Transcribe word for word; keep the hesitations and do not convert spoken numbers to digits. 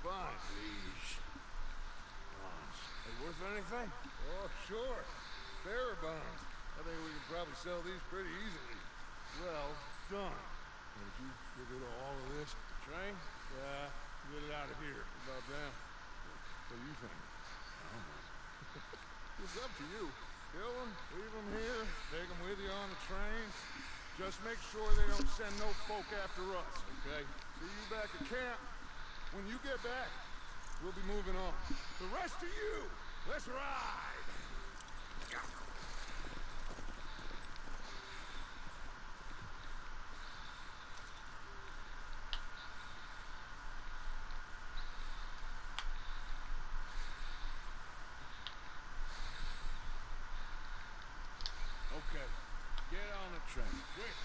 Fine. These bonds. They worth anything? Oh, sure. Bearer bonds. I think we can probably sell these pretty easily. Well done. Did you get rid of all of this? Train? Yeah, get it out of here. What about them? What do you think? I don't know. It's up to you. Kill them, leave them here, take them with you on the train. Just make sure they don't send no folk after us, okay? See you back at camp. When you get back, we'll be moving on. The rest of you, let's ride! Okay, get on the train, quick.